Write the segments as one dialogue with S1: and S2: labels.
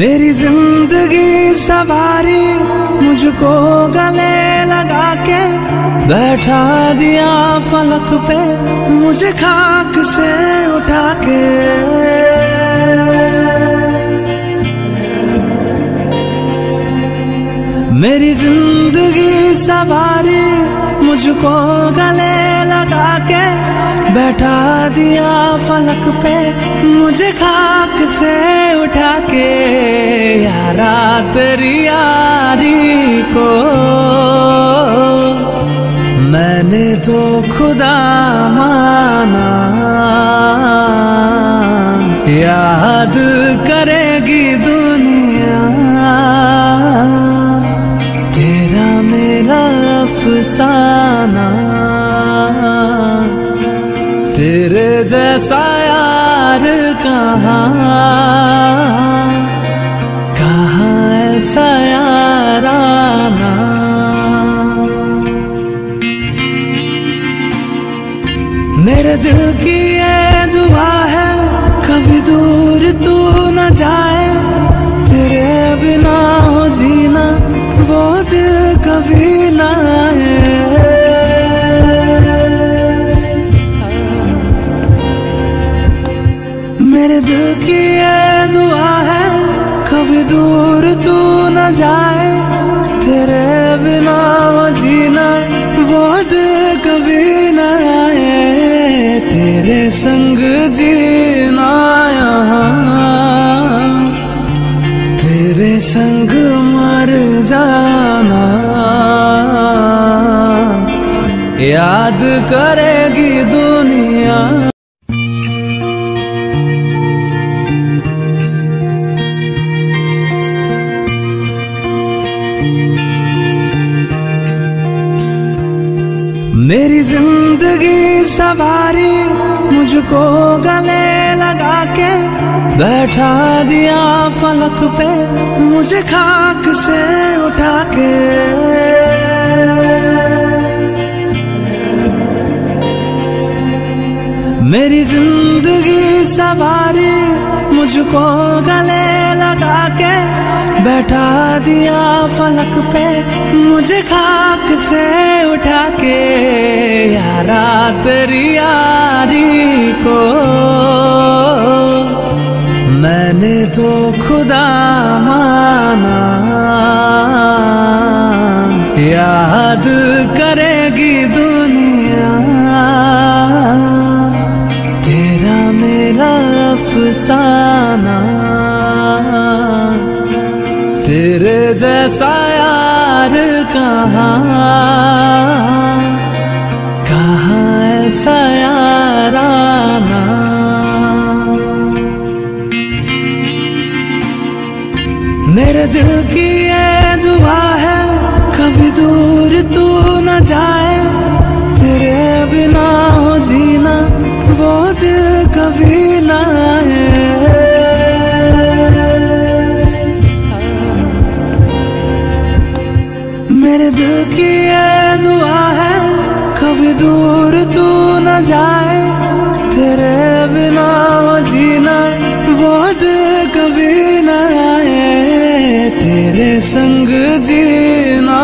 S1: मेरी जिंदगी सवारी मुझको गले लगा के बैठा दिया फलक पे मुझे खाक से उठा के। मेरी जिंदगी सवारी मुझको गले लगा के बैठा दिया फलक पे मुझे खाक से उठा के। यारा तेरी यारी को मैंने तो खुदा माना, याद करेगी दुनिया तेरा मेरा अफसाना। तेरे जैसा यार कहाँ ऐसा याराना। मेरे दिल की ये दुआ है कभी दूर तू न जाए, तेरे बिना हो जीना वो दिल कभी न आए। मेरे दिल की ये दुआ है कभी दूर तू न जाए, तेरे बिना हो जीना वो दिल कभी न आए। तेरे संग जीना यहाँ तेरे संग मर जाना, याद करेगी दुनिया। मेरी जिंदगी सवारी मुझको गले लगा के बैठा दिया फलक पे मुझे खाक से उठा के। मेरी जिंदगी सवारी मुझको गले लगा के बैठा दिया फलक पे मुझे खाक से उठा के। यारा तेरी यारी को मैंने तो खुदा माना, याद करेगी दुनिया तेरा मेरा अफसाना। तेरे जैसा यार कहाँ ऐसा याराना। मेरे दिल की ये दुआ है कभी दूर तू न जाए, तेरे बिना हो जीना वो दिल कभी न आए। मेरे दिल की ये दुआ है कभी दूर तू न जाए, तेरे बिना हो जीना वो दिल कभी न आए। तेरे संग जीना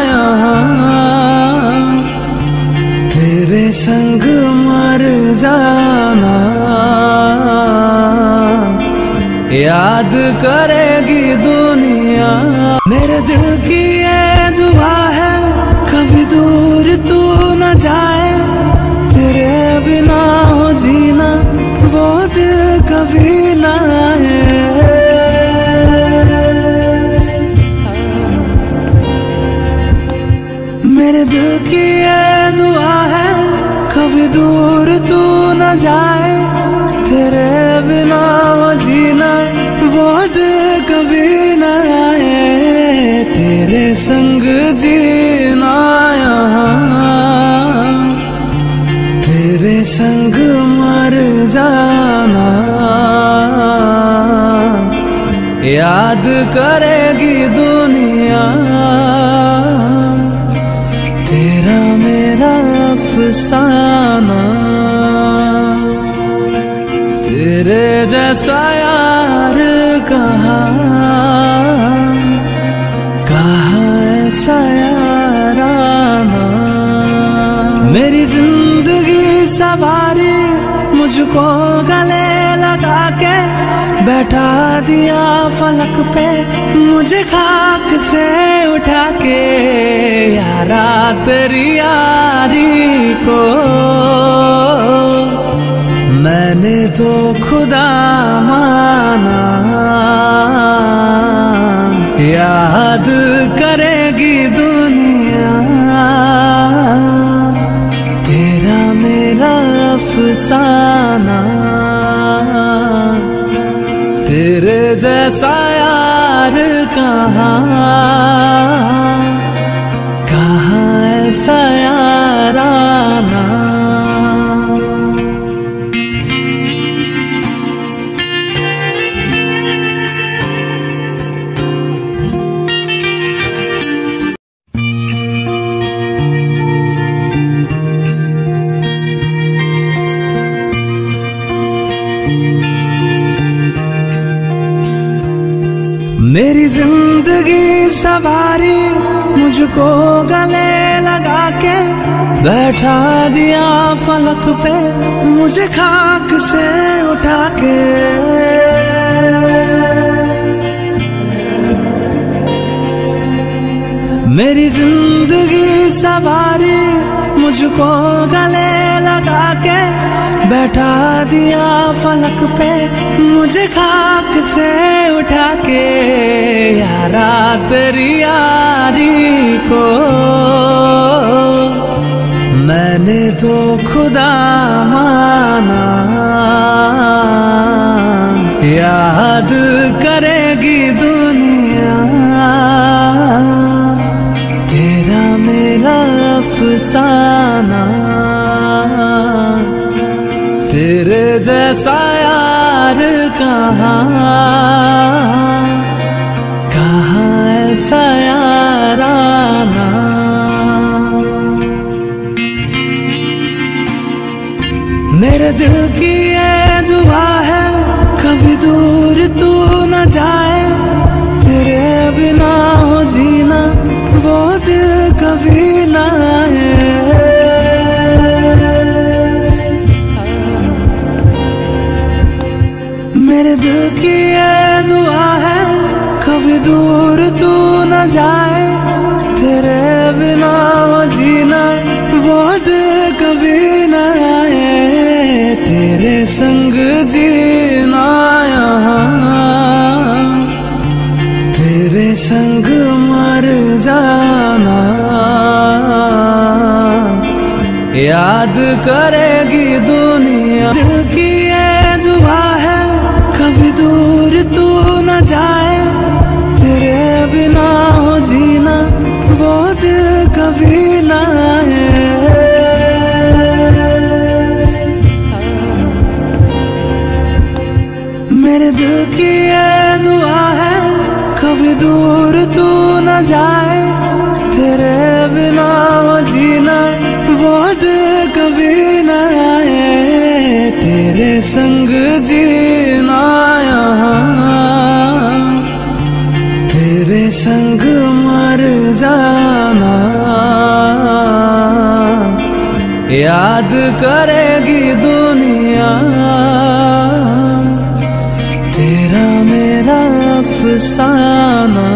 S1: यहाँ तेरे संग मर जाना, याद करेगी दुनिया। मेरे दिल की ये दुआ है कभी दूर तू न जाए, तेरे बिना हो जीना वो दिल कभी न आए। मेरे दिल की ये दुआ है कभी दूर तू न जाए, तेरे बिना हो जीना वो दिल कभी न आए। तेरे संग जीना यहाँ तेरे संग मर जाना, याद करेगी दुनिया तेरा मेरा अफसाना। तेरे जैसा यार कहाँ सवारी मुझको गले लगा के बैठा दिया फलक पे, मुझे खाक से उठा के यारा तेरी यारी को मैंने तो खुदा माना। याद करेगी दुनिया तेरा मेरा अफसाना, तेरे जैसा यार कहाँ कहाँ ऐसा याराना। मेरी जिंदगी सवारी मुझको गले लगा के बैठा दिया फलक पे, मुझे खाक से उठा के मेरी जिंदगी सवारी मुझको गले लगा के बैठा दिया फलक पे, मुझे खाक से उठा के यारा तेरी यारी को मैंने तो खुदा माना। याद करेगी दुनिया तेरा मेरा अफसाना, तेरे जैसा यार कहाँ कहाँ ऐसा याराना। मेरे दिल की ये दुआ है कभी दूर तू न जाए, तेरे बिना हो जीना वो दिल कभी न आए। मेरे दिल की ये दुआ है कभी दूर तू न जाए, तेरे बिना हो जीना वो दिल कभी न आए। तेरे संग जीना यहाँ तेरे संग मर जाना, याद करेगी दुनिया। दिल की ये दुआ है कभी दूर तू न जाए, तेरे बिना हो जीना वो दिल कभी न आए। मेरे दिल की ये दुआ है कभी दूर तू न जाए, तेरे बिना हो जीना वो दिल कभी न आए। तेरे संग जीना यहाँ तेरे संग मर जाना, याद करेगी दुनिया तेरा मेरा अफसाना,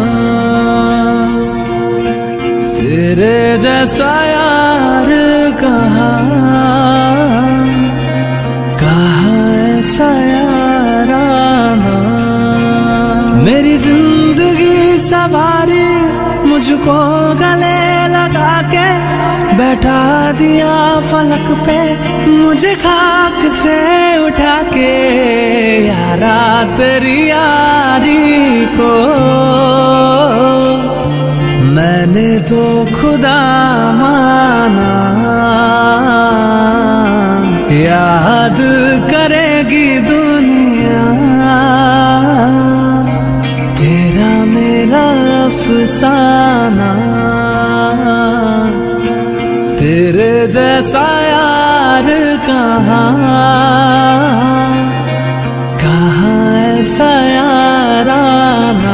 S1: तेरे जैसा यार कहाँ कहाँ ऐसा याराना। मेरी जिंदगी सवारी मुझको गले लगा के बैठा दिया फलक पे, मुझे खाक से उठा के यारा तेरी यारी को मैंने तो खुदा माना। याद करेगी दुनिया तेरा मेरा अफसाना, तेरे जैसा यार कहाँ कहाँ ऐसा याराना।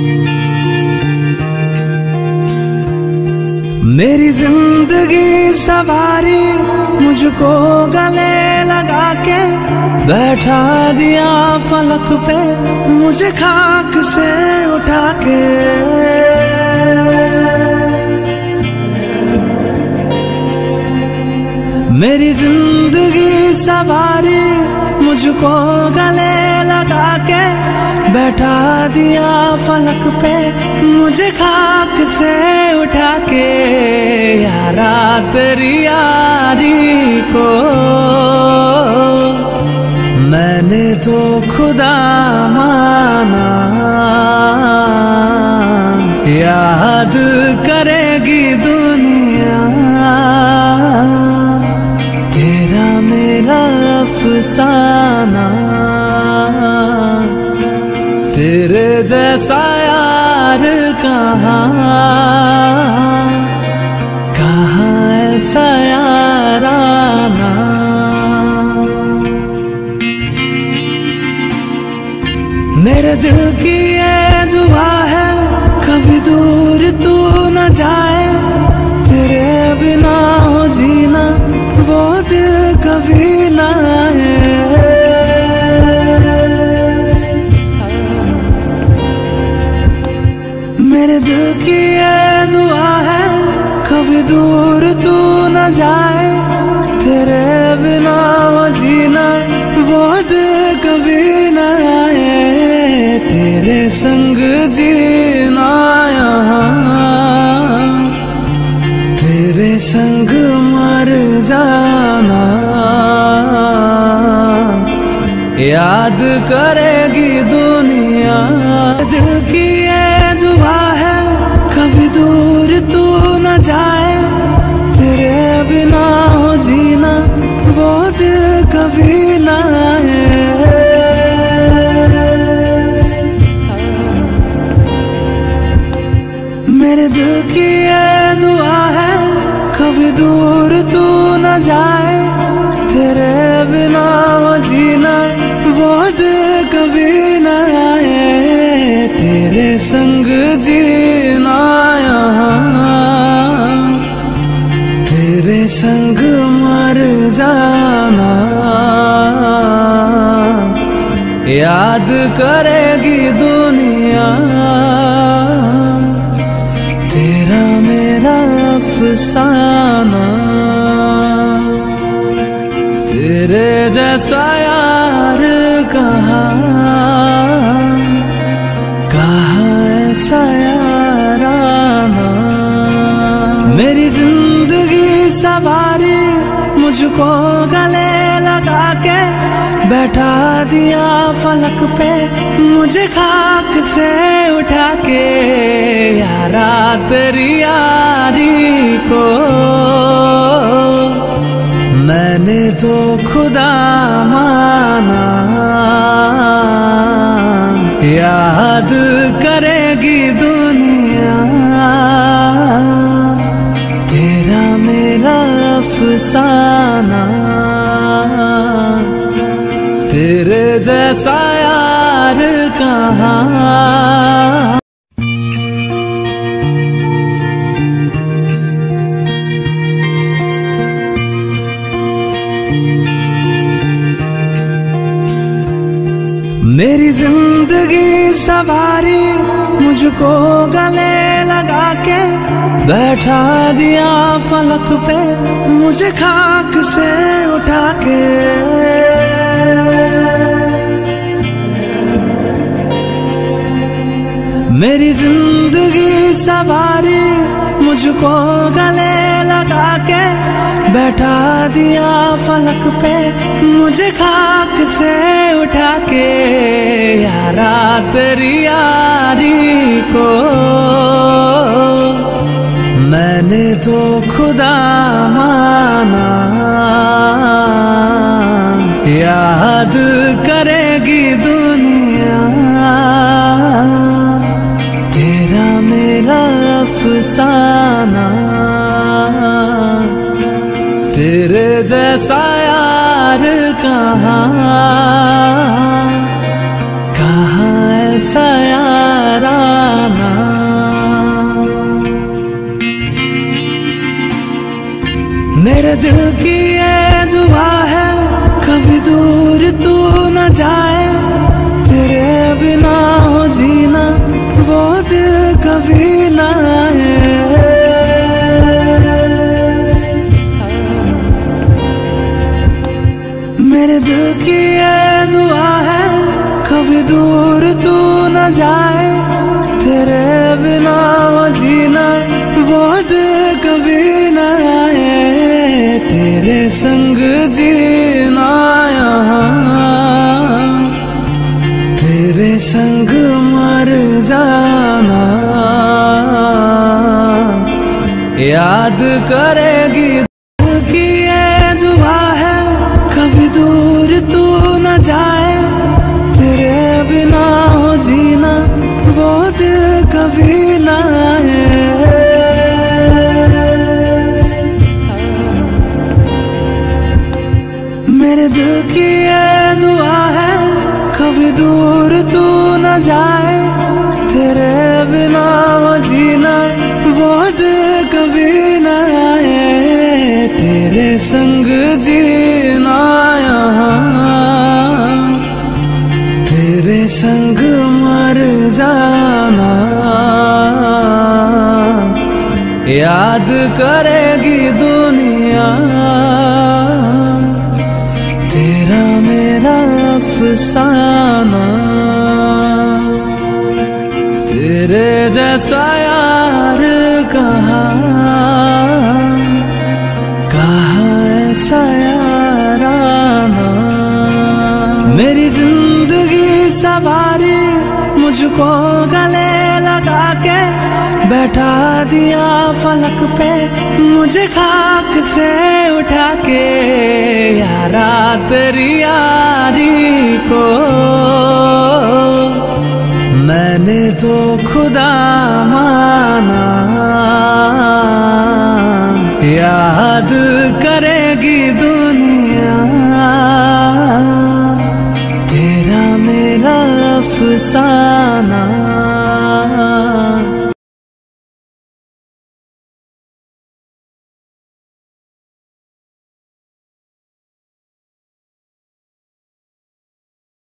S1: मेरी जिंदगी सवारी मुझको गले लगा के बैठा दिया फलक पे मुझे खाक से उठा के। मेरी जिंदगी सवारी मुझको गले लगा के बैठा दिया फलक पे मुझे खाक से उठा के। यारा तेरी यारी को मैंने तो खुदा माना, याद करेगी दुनिया तेरा मेरा अफसाना। तेरे जैसा यार कहाँ ऐसा याराना। मेरे दिल की ये दुआ है कभी दूर तू न जाए, तेरे बिना हो जीना वो दिल कभी न आए। मेरे दिल की ये दुआ है कभी दूर तू न जाए, तेरे बिना हो जीना वो दिल कभी न आए। तेरे संग जीना यहाँ, तेरे संग मर जाना, याद करेगी दुनिया। दिल की ये दुआ है कभी दूर तू न जाए, तेरे बिना हो जीना वो दिल कभी न आए। मेरे दिल की ये दुआ है कभी दूर तू न जाए, तेरे बिना हो जीना वो दिल कभी न आए। तेरे संग जीना यहाँ, तेरे संग मर जाना, याद करेगी दुनिया तेरा मेरा अफसाना। तेरे जैसा यार कहाँ ऐसा याराना। मेरी जिंदगी सवारी मुझको गले लगा के बैठा दिया फलक पे मुझे खाक से उठा के। यारा तेरी यारी को मैंने तो खुदा माना, याद करेगी दुनिया तेरा मेरा अफसाना। तेरे जैसा यार कहाँ। मेरी जिंदगी सवारी मुझको गले लगा के बैठा दिया फलक पे मुझे खाक से उठा के। मेरी जिंदगी सवारी मुझको गले लगा के बैठा दिया फलक पे मुझे खाक से उठा के। यारा तेरी यारी को मैंने तो खुदा माना, याद करेगी दुनिया तेरा मेरा अफसाना। तेरे जैसा यार कहाँ ऐसा यारा। जाए, तेरे बिना हो जीना वो दिल कभी ना आए। मेरे दिल की ये दुआ है कभी दूर तू न जाए, तेरे बिना हो जीना वो दिल कभी न आए। तेरे संग जीना यहाँ, तेरे संग मर जाना, याद करेगी दिल की ये दुआ है कभी दूर तू न जाए, तेरे बिना हो जीना वो दिल कभी ना आए। मेरे दिल की ये दुआ है कभी दूर तू न जाए, तेरे बिना हो जीना वो दिल कभी ना आए। तेरे संग जीना यहाँ, तेरे संग मर जाना, याद करेगी दुनिया तेरा मेरा अफसाना। तेरे जैसा यार कहाँ ऐसा याराना। मेरी जिंदगी सवारी मुझको गले लगा के बैठा दिया फलक पे, मुझे खाक से उठा के यारा तेरी यारी को मैंने तो खुदा माना। याद करेगी दुनिया तेरा मेरा अफसाना।